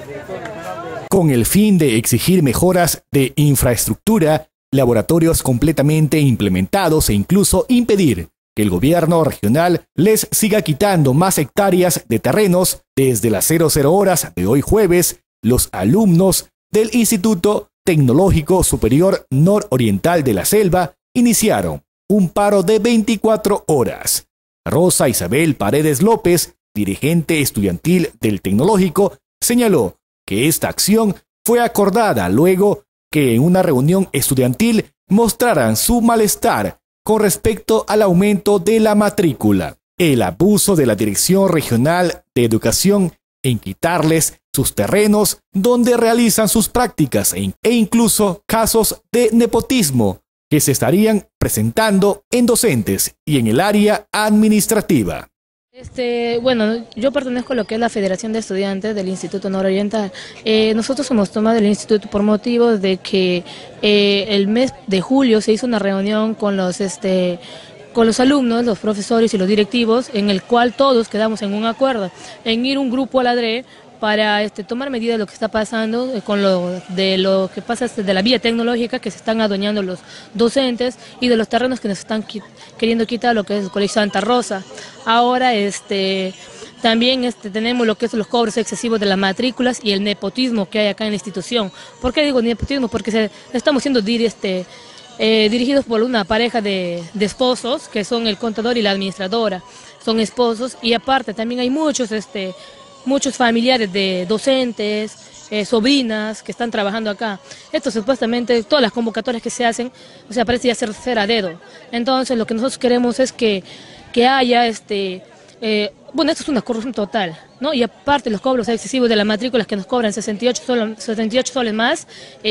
Con el fin de exigir mejoras de infraestructura, laboratorios completamente implementados e incluso impedir que el gobierno regional les siga quitando más hectáreas de terrenos, desde las 00 horas de hoy jueves, los alumnos del Instituto Tecnológico Superior Nororiental de la Selva iniciaron un paro de 24 horas. Rosa Isabel Paredes López, dirigente estudiantil del Tecnológico, señaló que esta acción fue acordada luego que en una reunión estudiantil mostraran su malestar con respecto al aumento de la matrícula, el abuso de la Dirección Regional de Educación en quitarles sus terrenos donde realizan sus prácticas e incluso casos de nepotismo que se estarían presentando en docentes y en el área administrativa. Bueno, yo pertenezco a lo que es la Federación de Estudiantes del Instituto Nororiental. Nosotros hemos tomado el instituto por motivo de que el mes de julio se hizo una reunión con los alumnos, los profesores y los directivos, en el cual todos quedamos en un acuerdo, en ir un grupo a la DRE para tomar medidas de lo que está pasando, con lo que pasa de la vía tecnológica que se están adueñando los docentes y de los terrenos que nos están queriendo quitar, lo que es el Colegio Santa Rosa. Ahora también tenemos lo que es los cobros excesivos de las matrículas y el nepotismo que hay acá en la institución. ¿Por qué digo nepotismo? Porque estamos siendo dirigidos por una pareja de esposos, que son el contador y la administradora. Son esposos y aparte también hay muchos familiares de docentes, sobrinas que están trabajando acá. Esto supuestamente, todas las convocatorias que se hacen, parece ya ser a dedo. Entonces lo que nosotros queremos es que haya bueno, esto es una corrupción total, ¿no? Y aparte los cobros excesivos de las matrículas que nos cobran 78 soles más,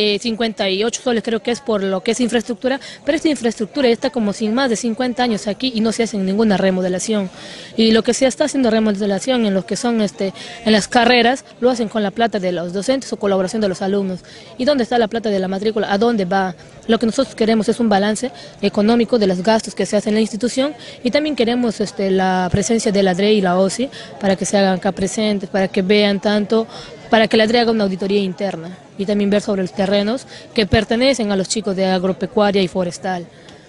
58 soles creo que es por lo que es infraestructura, pero esta infraestructura está como sin más de 50 años aquí y no se hace ninguna remodelación. Y lo que se está haciendo remodelación en lo que son en las carreras, lo hacen con la plata de los docentes o colaboración de los alumnos. ¿Y dónde está la plata de la matrícula? ¿A dónde va? Lo que nosotros queremos es un balance económico de los gastos que se hacen en la institución y también queremos la presencia de la DRE y la OSI para que se hagan acá presentes, para que vean para que la DRE haga una auditoría interna y también ver sobre los terrenos que pertenecen a los chicos de agropecuaria y forestal.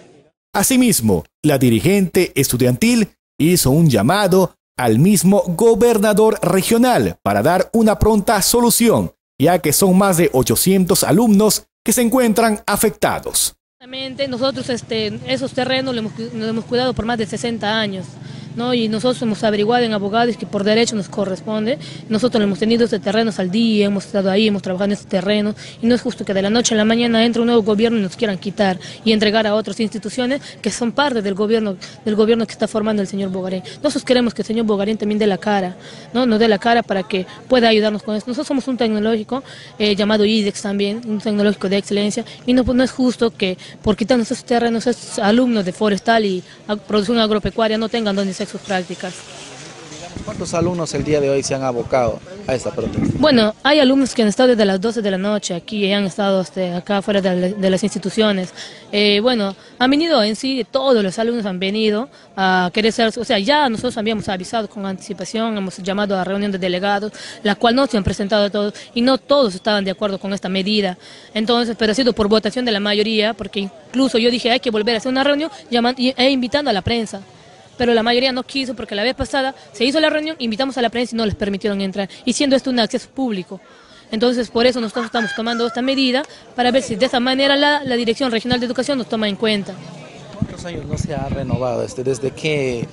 Asimismo, la dirigente estudiantil hizo un llamado al mismo gobernador regional para dar una pronta solución, ya que son más de 800 alumnos que se encuentran afectados. Nosotros esos terrenos los hemos cuidado por más de 60 años. ¿no? Y nosotros hemos averiguado en abogados que por derecho nos corresponde. Nosotros hemos tenido este terrenos al día, hemos estado ahí, hemos trabajado en este terreno y no es justo que de la noche a la mañana entre un nuevo gobierno y nos quieran quitar y entregar a otras instituciones que son parte del gobierno que está formando el señor Bogarín. Nosotros queremos que el señor Bogarín también dé la cara, ¿no? Nos dé la cara para que pueda ayudarnos con esto. Nosotros somos un tecnológico llamado IDEX también, un tecnológico de excelencia y no es justo que por quitarnos esos terrenos, esos alumnos de forestal y producción agropecuaria no tengan donde hacer sus prácticas. ¿Cuántos alumnos el día de hoy se han abocado a esta protesta? Bueno, hay alumnos que han estado desde las 12 de la noche aquí y han estado acá fuera de las instituciones. Bueno, han venido en sí, todos los alumnos han venido a querer ser, o sea, ya nosotros habíamos avisado con anticipación, hemos llamado a reunión de delegados, la cual no se han presentado todos y no todos estaban de acuerdo con esta medida. Entonces, pero ha sido por votación de la mayoría, porque incluso yo dije hay que volver a hacer una reunión invitando a la prensa. Pero la mayoría no quiso porque la vez pasada se hizo la reunión, invitamos a la prensa y no les permitieron entrar, y siendo esto un acceso público. Entonces por eso nosotros estamos tomando esta medida para ver si de esa manera la Dirección Regional de Educación nos toma en cuenta. ¿Cuántos años no se ha renovado? ¿Desde qué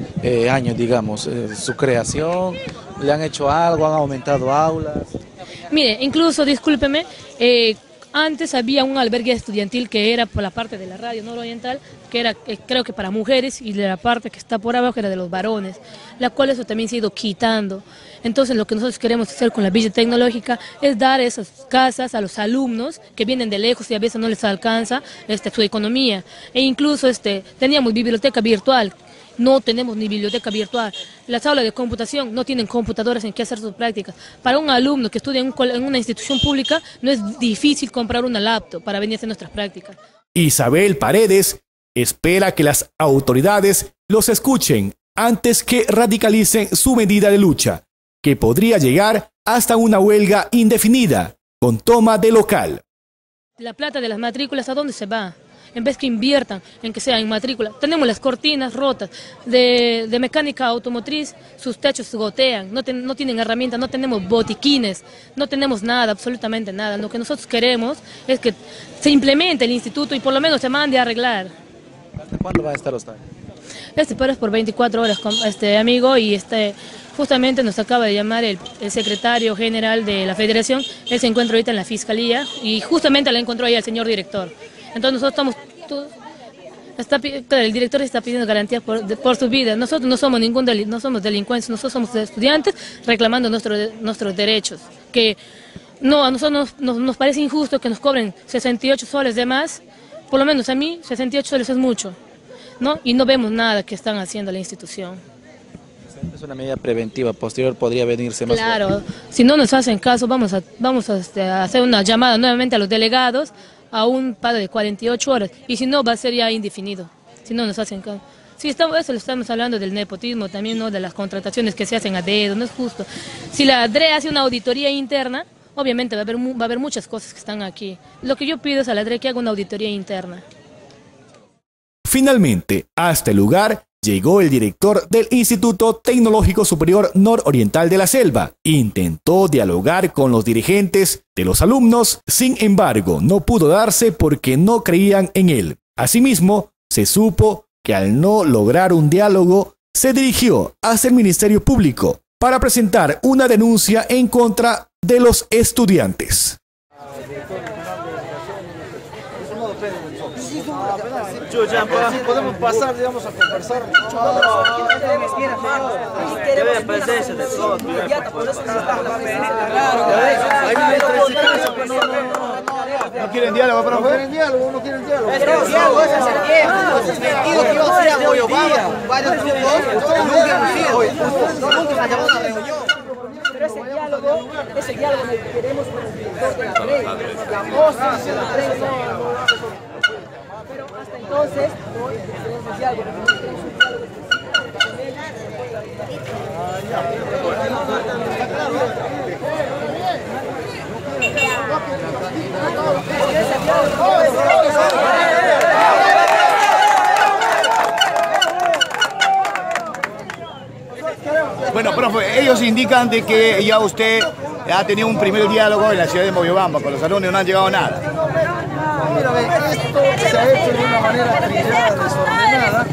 año, digamos, su creación? ¿Le han hecho algo? ¿Han aumentado aulas? Mire, incluso, discúlpeme, antes había un albergue estudiantil que era por la parte de la radio nororiental, que era creo que para mujeres, y de la parte que está por abajo era de los varones, la cual eso también se ha ido quitando. Entonces lo que nosotros queremos hacer con la Villa Tecnológica es dar esas casas a los alumnos que vienen de lejos y a veces no les alcanza su economía. E incluso teníamos biblioteca virtual. No tenemos ni biblioteca virtual. Las aulas de computación no tienen computadoras en que hacer sus prácticas. Para un alumno que estudia en una institución pública no es difícil comprar una laptop para venir a hacer nuestras prácticas. Isabel Paredes espera que las autoridades los escuchen antes que radicalicen su medida de lucha, que podría llegar hasta una huelga indefinida, con toma de local. La plata de las matrículas, ¿a dónde se va? En vez que inviertan en que sea en matrícula. Tenemos las cortinas rotas de mecánica automotriz, sus techos gotean, no tienen herramientas, no tenemos botiquines, no tenemos nada, absolutamente nada. Lo que nosotros queremos es que se implemente el instituto y por lo menos se mande a arreglar. ¿Hasta cuándo va a estar usted? Este paro es por 24 horas, amigo, y justamente nos acaba de llamar el secretario general de la federación. Él se encuentra ahorita en la fiscalía y justamente le encontró ahí al señor director. Entonces nosotros el director está pidiendo garantías por su vida. Nosotros no somos no somos delincuentes, nosotros somos estudiantes reclamando nuestros derechos. Que no, a nosotros nos parece injusto que nos cobren 68 soles de más, por lo menos a mí 68 soles es mucho, ¿no? Y no vemos nada que están haciendo la institución. Es una medida preventiva, posterior podría venirse más. Claro, si no nos hacen caso vamos a hacer una llamada nuevamente a los delegados a un paro de 48 horas, y si no va a ser ya indefinido, si no nos hacen caso. Sí, eso estamos hablando del nepotismo también, ¿no? De las contrataciones que se hacen a dedo, no es justo. Si la DRE hace una auditoría interna, obviamente va a haber muchas cosas que están aquí. Lo que yo pido es a la DRE que haga una auditoría interna. Finalmente, hasta el lugar llegó el director del Instituto Tecnológico Superior Nororiental de la Selva. Intentó dialogar con los dirigentes de los alumnos, sin embargo, no pudo darse porque no creían en él. Asimismo, se supo que al no lograr un diálogo, se dirigió hacia el Ministerio Público para presentar una denuncia en contra de los estudiantes. Podemos pasar, digamos, a conversar. ¿No quieren diálogo, profe? ¿No quieren diálogo? ¿No quieren diálogo? Diálogo es hacer tiempo. Que yo hacía Moyobamba con varios grupos, nunca hemos llamado a una reunión. Pero ese diálogo que queremos con el director de la DRE, la voz de la DRE. Pero hasta entonces, no tenemos diálogo. Bueno, profe, ellos indican de que ya usted ha tenido un primer diálogo en la ciudad de Moyobamba con los alumnos y no han llegado a nada. Mira, esto se ha hecho de una manera trillada, desordenada,